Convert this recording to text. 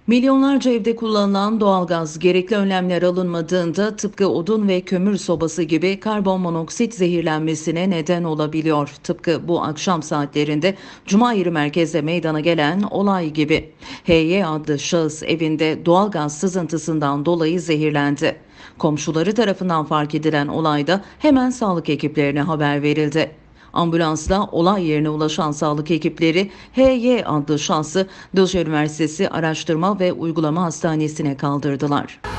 Milyonlarca evde kullanılan doğalgaz gerekli önlemler alınmadığında tıpkı odun ve kömür sobası gibi karbon monoksit zehirlenmesine neden olabiliyor. Tıpkı bu akşam saatlerinde Cumahiri merkezde meydana gelen olay gibi. HY adlı şahıs evinde doğalgaz sızıntısından dolayı zehirlendi. Komşuları tarafından fark edilen olayda hemen sağlık ekiplerine haber verildi. Ambulansla olay yerine ulaşan sağlık ekipleri HY adlı şahsı Düzce Üniversitesi Araştırma ve Uygulama Hastanesi'ne kaldırdılar.